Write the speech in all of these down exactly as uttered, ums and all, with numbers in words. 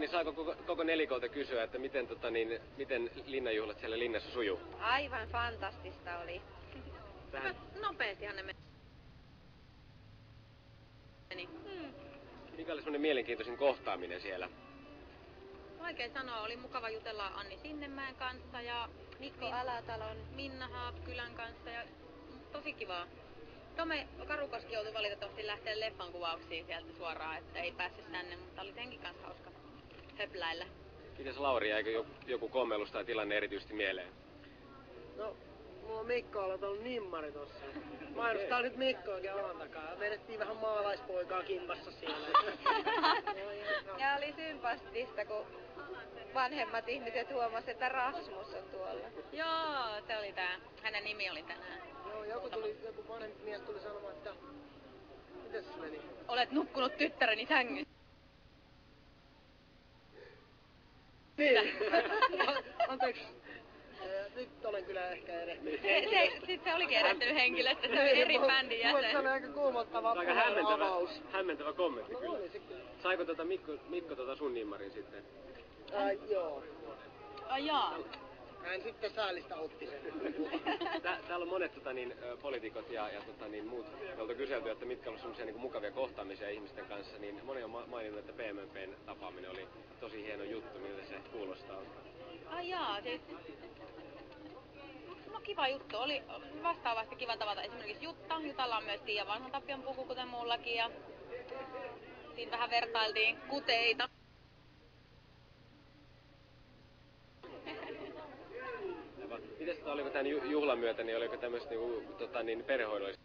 niin saako koko, koko nelikolta kysyä, että miten, tota, niin, miten Linnajuhlat siellä Linnassa sujuu? Aivan fantastista oli. Vähän nopeestihan ne meni. Hmm. Mikä oli semmoinen mielenkiintoisin kohtaaminen siellä? Vaikea sanoa, oli mukava jutella Anni Sinnemäen kanssa ja Mikko Alatalon. Minna Haapkylän kanssa ja tosi kivaa. Tome Karukoski joutui valitettavasti lähteä leffan kuvauksiin sieltä suoraan, että ei päässyt tänne, mutta oli senkin kanssa hauska höpläillä. Mites Lauri, jäikö joku kommellus tai tilanne erityisesti mieleen? No, mulla on Mikko Alatalon nimmari tossa. Mainostaa nyt Mikko oikein alan takaa. Vedettiin vähän maalaispoikaa kimpassa siellä. Ja oli sympastista, kun vanhemmat ihmiset huomasivat, että Rasmus on tuolla. Joo, se oli tää. Hänen nimi oli tänään. Joo, joku, tuli, joku vanhempi mies tuli sanomaan, että mites se meni? Olet nukkunut tyttäreni sängyssä. Niin. Anteeksi. Nyt olen kyllä ehkä erehtynyt. Se, se, sit se olikin erehtynyt henkilöstä, se oli eri bändin jäsen. Se oli aika kuumottava aika hämmentävä, avaus. hämmentävä kommentti No, kyllä. oli se kyllä. Saiko tota Mikko, Mikko tota sun nimmarin sitten? Ai joo. Ai jaa. Hän sitten säälistä otti sen. Tää, täällä on monet tota, niin, poliitikot ja, ja tota, niin, muut, joilta on kyselty, että mitkä ovat semmoisia niin mukavia kohtaamisia ihmisten kanssa, niin moni on ma- maininnut, että P M M P:n tapaaminen oli tosi hieno juttu, miltä se kuulostaa. Ai jaa, siis... No kiva juttu, oli vastaavasti kiva tavata esimerkiksi Jutta. Jutalla on myös Tiia Vanhantapion puku, kuten mullakin, ja siinä vähän vertailtiin kuteita. Mites tota, oliko tämän juhlan myötä, niin oliko tämmöiset niinku, tota, niin perhehoidolliset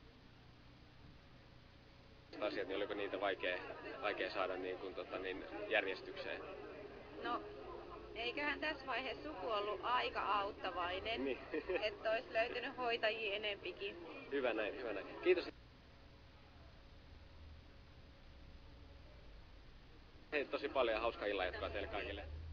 asiat, niin oliko niitä vaikea, vaikea saada niin kuin, tota, niin, järjestykseen? No, eiköhän tässä vaiheessa suku ollut aika auttavainen, Niin. että olisi löytynyt hoitajia enempikin. Hyvä näin, hyvä näin. Kiitos. Hei, tosi paljon ja hauskaa illan jatkoa teille kaikille.